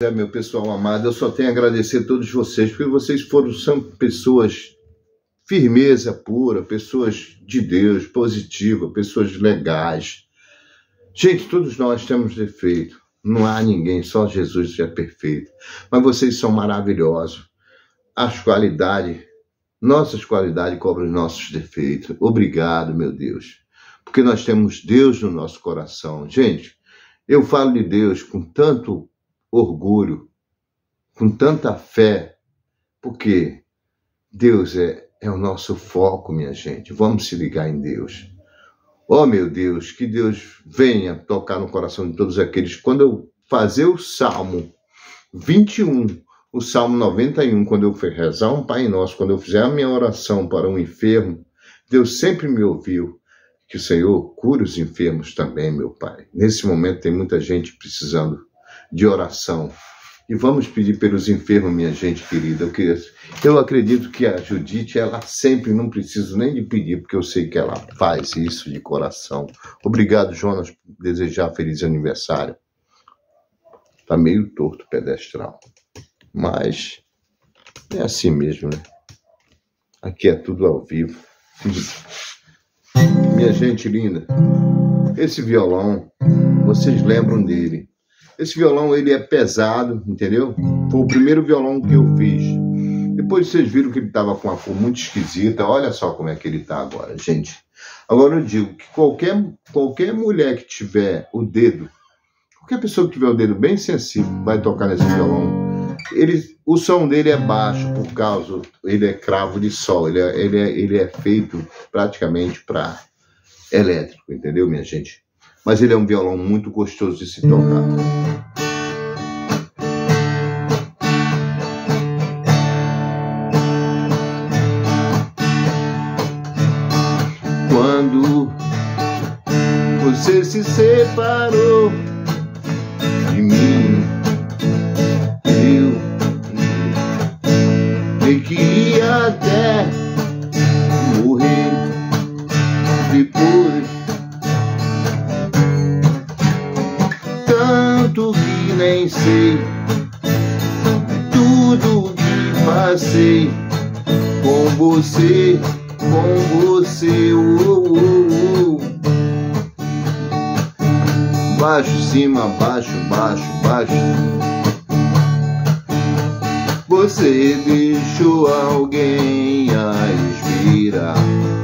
Meu pessoal amado, eu só tenho a agradecer a todos vocês, porque vocês são pessoas firmeza pura, pessoas de Deus, positivas, pessoas legais. Gente, todos nós temos defeito, não há ninguém, só Jesus é perfeito. Mas vocês são maravilhosos. Nossas qualidades cobrem os nossos defeitos. Obrigado, meu Deus, porque nós temos Deus no nosso coração. Gente, eu falo de Deus com tanto orgulho, com tanta fé, porque Deus é o nosso foco, minha gente. Vamos se ligar em Deus. Oh, meu Deus, que Deus venha tocar no coração de todos aqueles. Quando eu fazer o Salmo 21, o Salmo 91, quando eu rezar um Pai Nosso, quando eu fizer a minha oração para um enfermo, Deus sempre me ouviu. Que o Senhor cure os enfermos também, meu Pai. Nesse momento tem muita gente precisando de oração. E vamos pedir pelos enfermos, minha gente querida. Eu acredito que a Judite, ela sempre, não preciso nem de pedir, porque eu sei que ela faz isso de coração. Obrigado, Jonas, por desejar feliz aniversário. Tá meio torto o pedestral. Mas é assim mesmo, né? Aqui é tudo ao vivo. Minha gente linda, esse violão, vocês lembram dele. Esse violão, ele é pesado, entendeu? Foi o primeiro violão que eu fiz. Depois vocês viram que ele estava com uma cor muito esquisita. Olha só como é que ele está agora, gente. Agora eu digo que qualquer mulher que tiver o dedo, qualquer pessoa que tiver o dedo bem sensível, vai tocar nesse violão. O som dele é baixo por causa, ele é cravo de sol. Ele é feito praticamente para elétrico, entendeu, minha gente? Mas ele é um violão muito gostoso de se tocar. Quando você se separou de mim, eu queria até morrer depois. Tanto que nem sei tudo que passei com você, Baixo, cima, baixo, baixo, baixo. Você deixou alguém a respirar.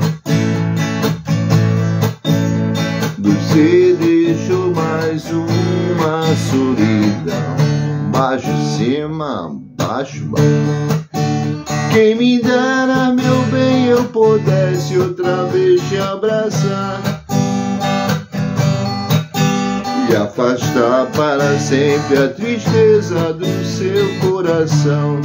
Você deixou mais uma solidão. Baixo, cima, baixo, baixo. Quem me dera, meu bem, eu pudesse outra vez te abraçar e afastar para sempre a tristeza do seu coração.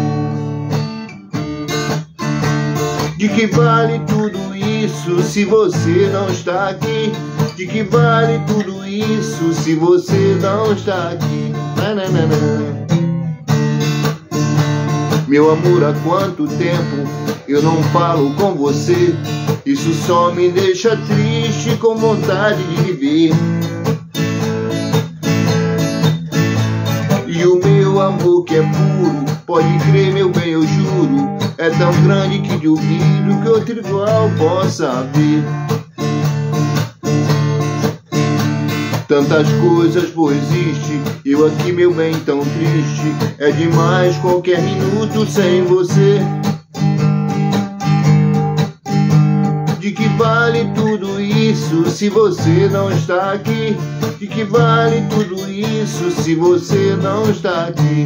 De que vale tudo isso se você não está aqui? De que vale tudo isso se você não está aqui? Meu amor, há quanto tempo eu não falo com você? Isso só me deixa triste, com vontade de viver. E o meu amor que é puro, pode crer, meu bem, eu juro, é tão grande que duvido que outro igual possa haver. Tantas coisas por existir, eu aqui, meu bem, tão triste. É demais qualquer minuto sem você. De que vale tudo isso se você não está aqui? De que vale tudo isso se você não está aqui?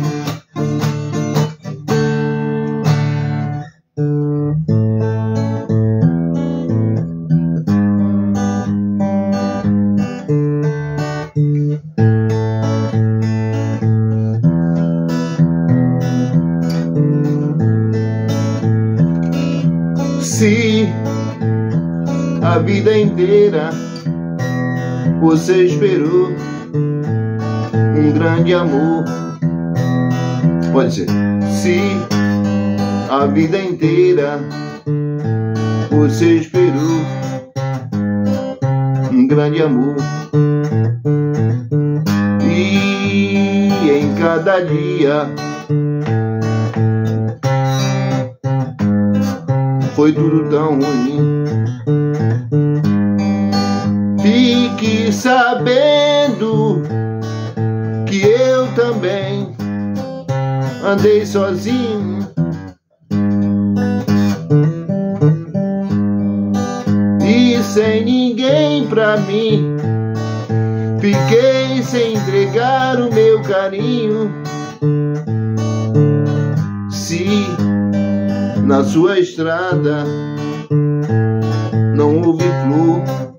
Se a vida inteira você esperou um grande amor, pode ser. Se a vida inteira você esperou um grande amor, e em cada dia foi tudo tão ruim. Fique sabendo que eu também andei sozinho e sem ninguém pra mim. Fiquei sem entregar o meu carinho. Se na sua estrada não houve flor,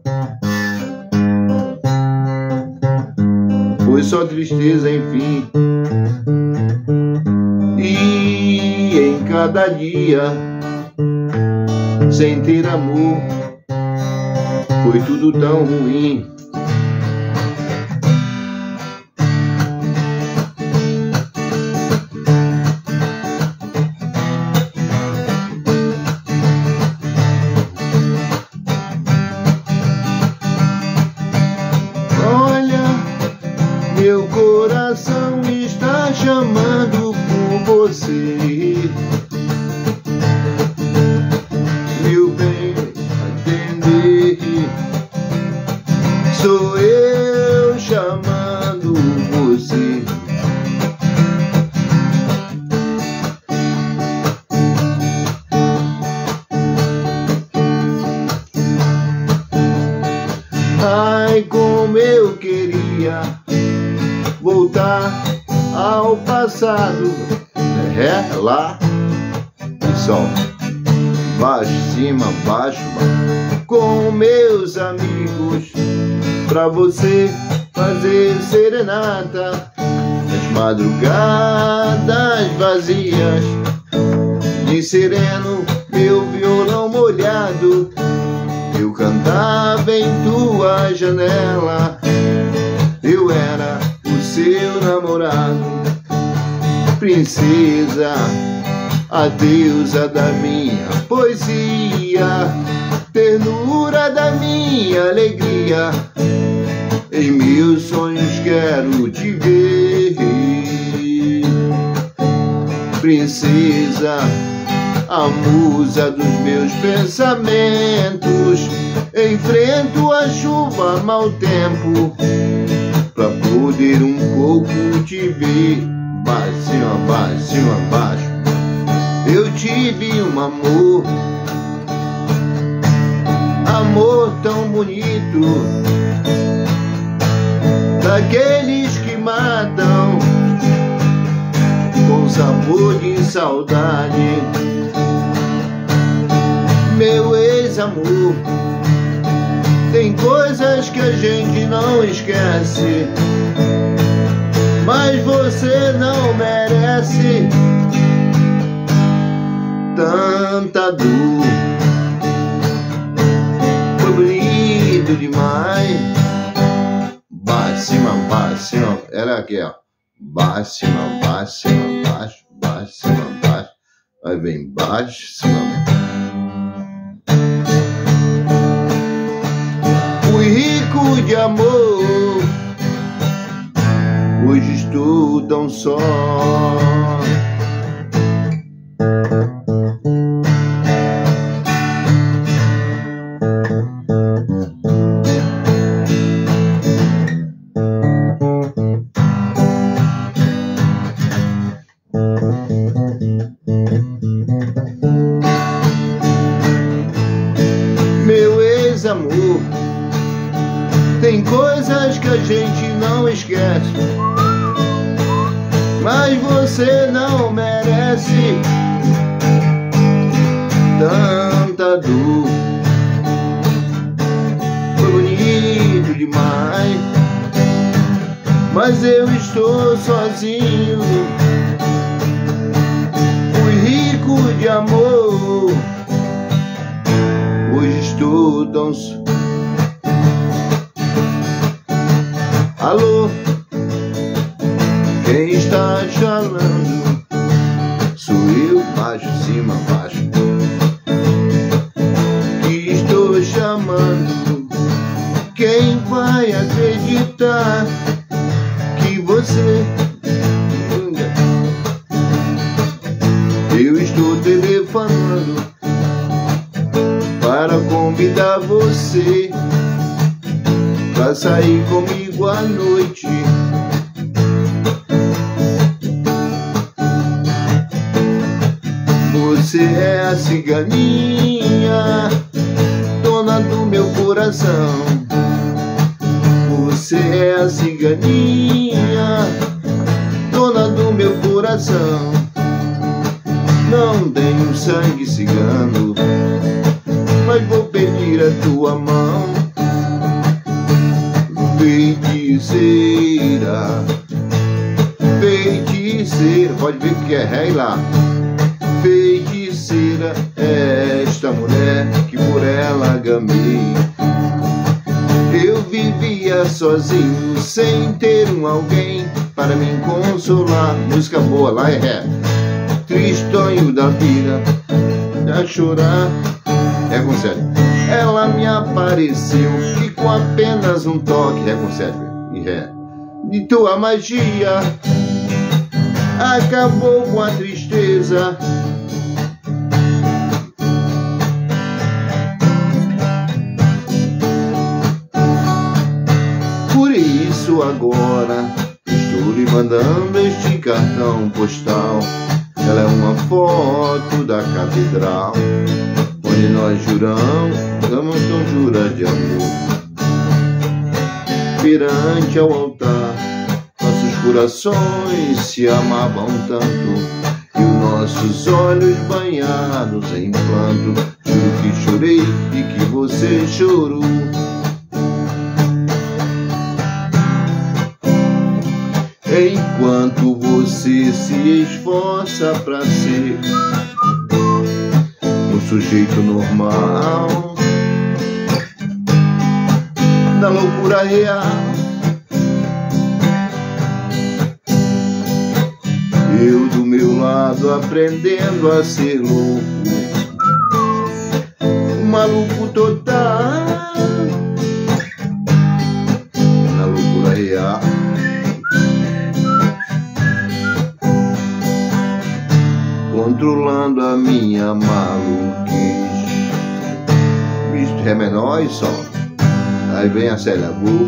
foi só tristeza, enfim. E em cada dia, sem ter amor, foi tudo tão ruim. Meu coração está chamando por você, meu bem, atender. Sou eu chamando você. Ai, como eu queria voltar ao passado, lá e sol, baixo, cima, baixo, com meus amigos, pra você fazer serenata nas madrugadas vazias, de sereno, meu violão molhado, eu cantava em tua janela. Eu era o seu namorado, princesa, a deusa da minha poesia, ternura da minha alegria. Em meus sonhos quero te ver, princesa, a musa dos meus pensamentos. Enfrento a chuva, mau tempo, pra poder um pouco te ver. Baixo, baixo, abaixo, eu tive um amor, amor tão bonito, daqueles que matam com sabor de saudade. Meu ex-amor, tem coisas que a gente não esquece, mas você não merece tanta dor. Foi bonito demais. Baixo, baixo, era aqui, ó. Baixo, baixo, baixo, baixo, baixo. Aí vem baixo, fui rico de amor, hoje estou tão só. Meu ex-amor, tem coisas que a gente não esquece, mas você não merece tanta dor. Foi bonito demais, mas eu estou sozinho. Fui rico de amor, hoje estou tão só. Alô, quem está falando? Sou eu, baixo, cima, baixo, que estou chamando. Quem vai acreditar que você você pra sair comigo à noite. Você é a ciganinha, dona do meu coração. Você é a ciganinha, dona do meu coração. Não tenho sangue cigano, mas vou pedir a tua mão. Feiticeira, feiticeira, pode ver que é ré lá. Feiticeira é esta mulher que por ela gamei. Eu vivia sozinho, sem ter um alguém para me consolar. Música boa, lá é ré. Tristonho da vida, a chorar. Ré com 7. Ela me apareceu e com apenas um toque, ré com 7 e ré, de tua magia acabou com a tristeza. Por isso agora estou lhe mandando este cartão postal. Ela é uma foto da catedral, onde nós juramos, damos conjuras de amor. Perante ao altar, nossos corações se amavam tanto, e os nossos olhos banhados em pranto. Juro que chorei e que você chorou. Enquanto você se esforça pra ser um sujeito normal, na loucura real, eu do meu lado aprendendo a ser louco, um maluco total, na loucura real. Controlando a minha maluquice. Visto ré menor e sol. Aí vem a Célia. Vou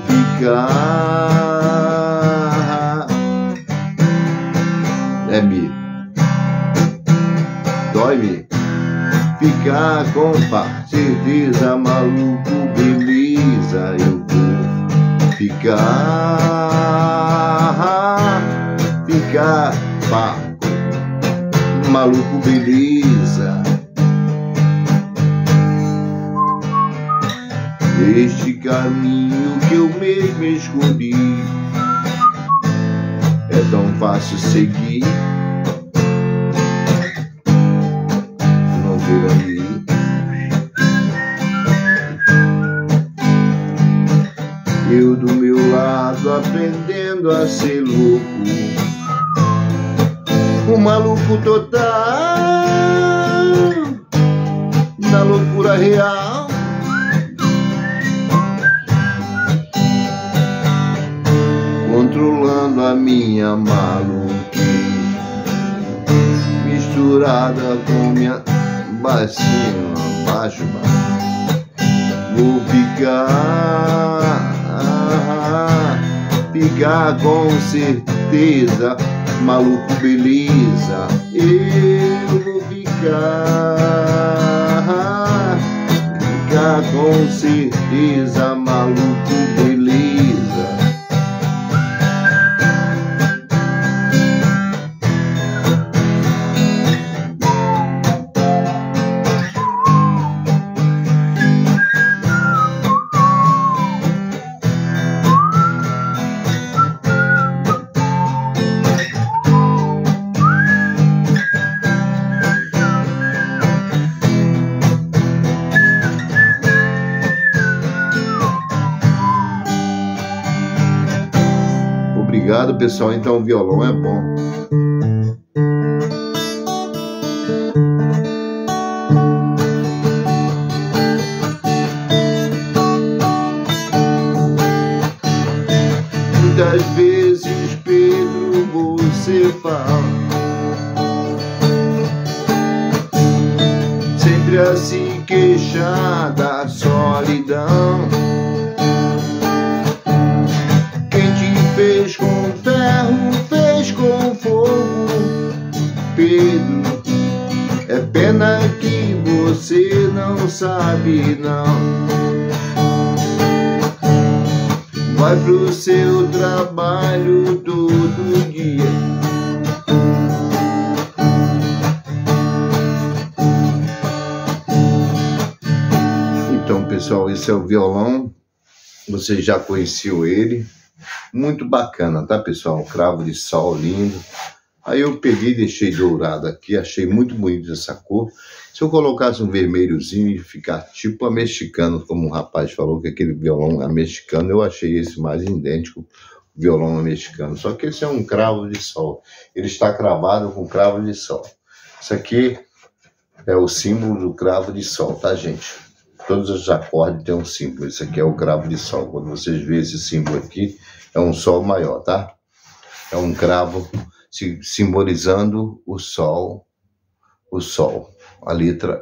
ficar. É mi. Dói mi. Ficar com certeza, maluco, beleza. Eu vou ficar. Ficar, pá. Maluco, beleza. Este caminho que eu mesmo escolhi é tão fácil seguir. Não ter ali. Eu do meu lado aprendendo a ser louco, um maluco total, na loucura real. Controlando a minha maluquice, misturada com minha baixinha, baixo, baixo. Vou ficar com certeza, maluco, beleza. Eu vou ficar com certeza, maluco, beleza. Obrigado, pessoal. Então o violão é bom. Muitas vezes, Pedro, você fala, sempre filha se queixa da solidão. Quem te fez com ferro, fez com fogo, Pedro. É pena que você não sabe, não. Vai pro seu trabalho todo dia. Então, pessoal, esse é o violão. Você já conheceu ele. Muito bacana, tá, pessoal? Cravo de sol lindo. Aí eu peguei e deixei dourado aqui. Achei muito bonito essa cor. Se eu colocasse um vermelhozinho e ficar tipo a mexicano, como um rapaz falou, que aquele violão é mexicano, eu achei esse mais idêntico ao violão mexicano. Só que esse é um cravo de sol. Ele está cravado com cravo de sol. Isso aqui é o símbolo do cravo de sol, tá, gente? Todos os acordes têm um símbolo. Esse aqui é o cravo de sol. Quando vocês verem esse símbolo aqui, é um sol maior, tá? É um cravo simbolizando o sol. A letra,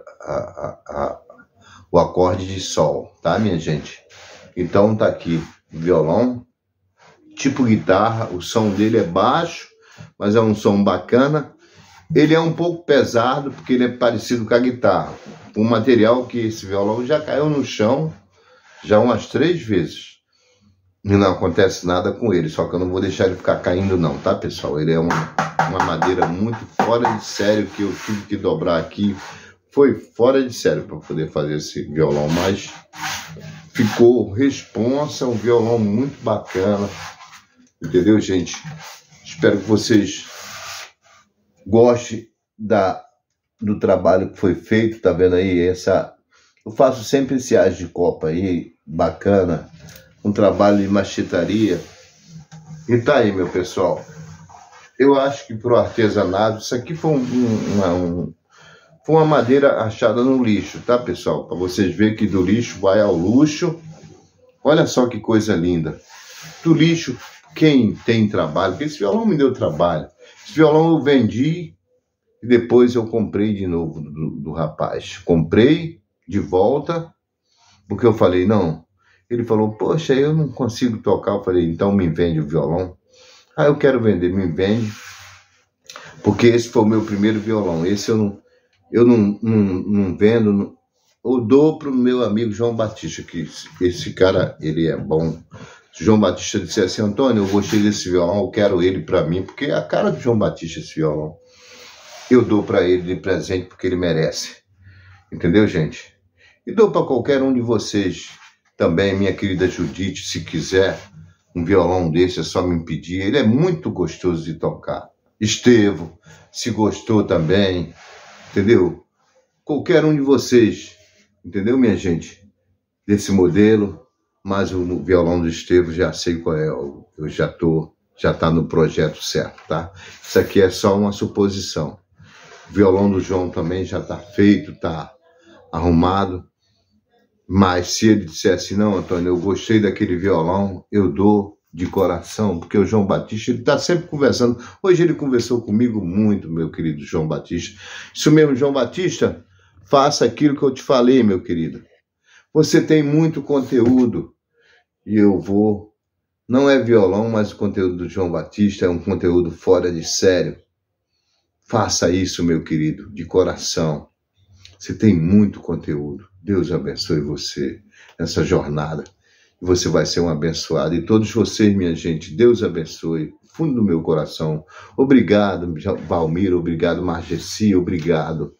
o acorde de sol, tá, minha gente? Então tá aqui o violão, tipo guitarra, o som dele é baixo, mas é um som bacana. Ele é um pouco pesado, porque ele é parecido com a guitarra. Um material que esse violão já caiu no chão, já umas 3 vezes. E não acontece nada com ele, só que eu não vou deixar ele ficar caindo não, tá, pessoal? Ele é uma madeira muito fora de sério, que eu tive que dobrar aqui. Foi fora de sério para poder fazer esse violão, mas ficou responsa, um violão muito bacana. Entendeu, gente? Espero que vocês gostem do trabalho que foi feito, tá vendo aí? Eu faço sempre esse as de copa aí, bacana. Um trabalho de machetaria. E tá aí, meu pessoal. Eu acho que pro artesanato, isso aqui foi uma madeira achada no lixo, tá, pessoal? Para vocês verem que do lixo vai ao luxo. Olha só que coisa linda. Do lixo, quem tem trabalho, porque esse violão me deu trabalho. Esse violão eu vendi e depois eu comprei de novo do rapaz. Comprei de volta, porque eu falei, não. Ele falou, poxa, eu não consigo tocar. Eu falei, então me vende o violão. Ah, eu quero vender, me vende. Porque esse foi o meu primeiro violão. Esse eu não vendo. Eu dou para o meu amigo João Batista, que esse cara, ele é bom. Se João Batista disser assim, Antônio, eu gostei desse violão, eu quero ele para mim, porque é a cara do João Batista esse violão. Eu dou para ele de presente porque ele merece. Entendeu, gente? E dou para qualquer um de vocês. Também, minha querida Judite, se quiser um violão desse, é só me pedir. Ele é muito gostoso de tocar. Estevo, se gostou também, entendeu? Qualquer um de vocês, entendeu, minha gente? Desse modelo, mas o violão do Estevo já sei qual é. Eu já tá no projeto certo, tá? Isso aqui é só uma suposição. O violão do João também já tá feito, tá arrumado. Mas se ele dissesse, não, Antônio, eu gostei daquele violão, eu dou de coração, porque o João Batista, ele está sempre conversando. Hoje ele conversou comigo muito, meu querido João Batista. Isso mesmo, João Batista, faça aquilo que eu te falei, meu querido. Você tem muito conteúdo e eu vou... Não é violão, mas o conteúdo do João Batista é um conteúdo fora de sério. Faça isso, meu querido, de coração. Você tem muito conteúdo. Deus abençoe você nessa jornada. Você vai ser um abençoado. E todos vocês, minha gente, Deus abençoe. Fundo do meu coração. Obrigado, Valmir. Obrigado, Margeci. Obrigado.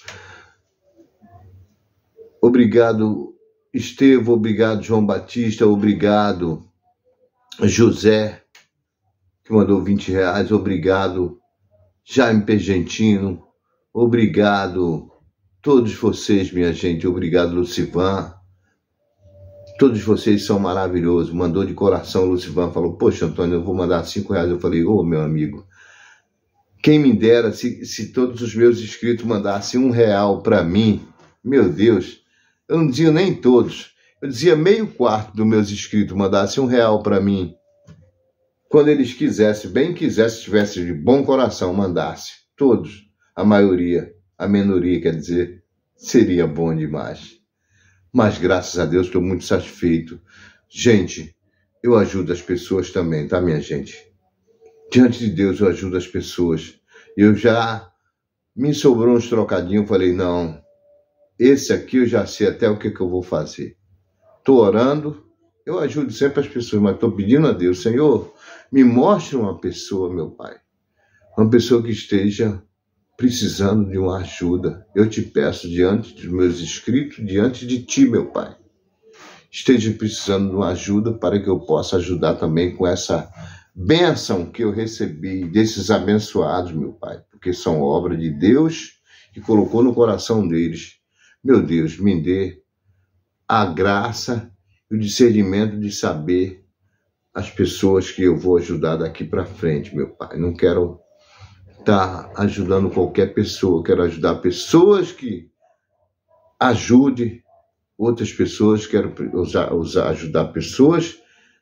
Obrigado, Estevo. Obrigado, João Batista. Obrigado, José, que mandou R$20. Obrigado, Jaime Pergentino. Obrigado, todos vocês, minha gente. Obrigado, Lucivan. Todos vocês são maravilhosos. Mandou de coração, Lucivan. Falou, poxa, Antônio, eu vou mandar R$5. Eu falei, ô, meu amigo, quem me dera se todos os meus inscritos mandassem R$1 para mim. Meu Deus, eu não dizia nem todos. Eu dizia meio quarto dos meus inscritos mandassem R$1 para mim. Quando eles quisessem, bem quisessem, tivessem de bom coração, mandasse. Todos, a maioria, a minoria, quer dizer. Seria bom demais. Mas graças a Deus estou muito satisfeito. Gente, eu ajudo as pessoas também, tá, minha gente? Diante de Deus eu ajudo as pessoas. Eu já me sobrou uns trocadinhos, falei, não, esse aqui eu já sei até o que eu vou fazer. Estou orando, eu ajudo sempre as pessoas, mas estou pedindo a Deus, Senhor, me mostre uma pessoa, meu Pai, uma pessoa que esteja precisando de uma ajuda. Eu te peço, diante dos meus inscritos, diante de Ti, meu Pai, esteja precisando de uma ajuda para que eu possa ajudar também com essa bênção que eu recebi desses abençoados, meu Pai, porque são obra de Deus que colocou no coração deles. Meu Deus, me dê a graça e o discernimento de saber as pessoas que eu vou ajudar daqui para frente, meu Pai. Não quero estar ajudando qualquer pessoa, quero ajudar pessoas que ajudem outras pessoas, quero ajudar pessoas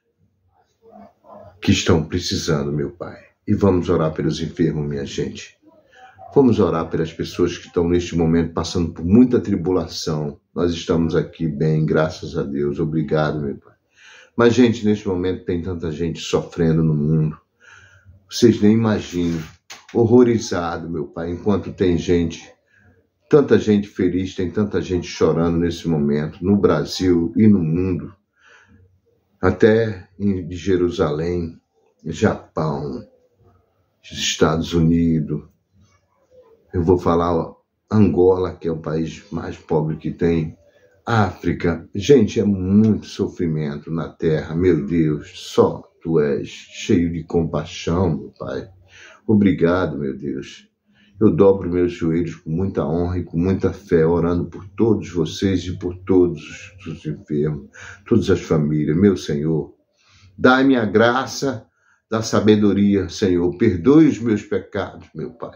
que estão precisando, meu Pai. E vamos orar pelos enfermos, minha gente. Vamos orar pelas pessoas que estão neste momento passando por muita tribulação. Nós estamos aqui bem, graças a Deus. Obrigado, meu Pai. Mas, gente, neste momento tem tanta gente sofrendo no mundo. Vocês nem imaginam. Horrorizado, meu Pai, enquanto tem gente, tanta gente feliz, tem tanta gente chorando nesse momento, no Brasil e no mundo. Até em Jerusalém, Japão, Estados Unidos. Eu vou falar Angola, que é o país mais pobre que tem. África. Gente, é muito sofrimento na terra. Meu Deus, só Tu és cheio de compaixão, meu Pai. Obrigado, meu Deus. Eu dobro meus joelhos com muita honra e com muita fé, orando por todos vocês e por todos os enfermos, todas as famílias. Meu Senhor, dai-me a graça da sabedoria, Senhor. Perdoe os meus pecados, meu Pai.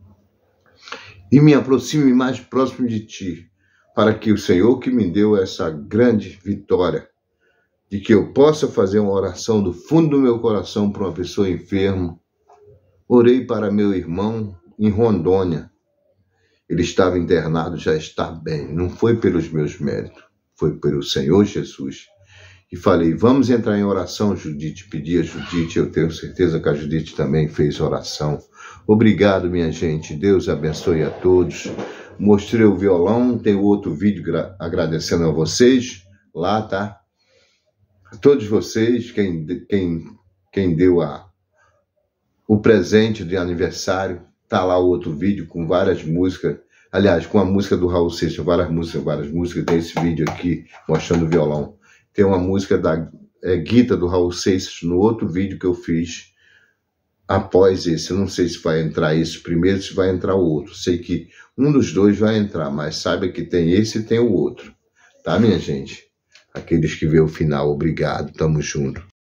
E me aproxime mais próximo de Ti, para que o Senhor que me deu essa grande vitória, de que eu possa fazer uma oração do fundo do meu coração para uma pessoa enferma. Orei para meu irmão em Rondônia. Ele estava internado, já está bem. Não foi pelos meus méritos, foi pelo Senhor Jesus. E falei, vamos entrar em oração, Judite. Pedi a Judite, eu tenho certeza que a Judite também fez oração. Obrigado, minha gente. Deus abençoe a todos. Mostrei o violão, tem outro vídeo agradecendo a vocês. Lá, tá? A todos vocês, quem deu o presente de aniversário, tá lá o outro vídeo com várias músicas, aliás, com a música do Raul Seixas, várias músicas, tem esse vídeo aqui mostrando o violão. Tem uma música da Guita do Raul Seixas no outro vídeo que eu fiz após esse. Eu não sei se vai entrar esse primeiro, se vai entrar o outro. Sei que um dos dois vai entrar, mas saiba que tem esse e tem o outro. Tá, minha gente? Aqueles que vê o final, obrigado, tamo junto.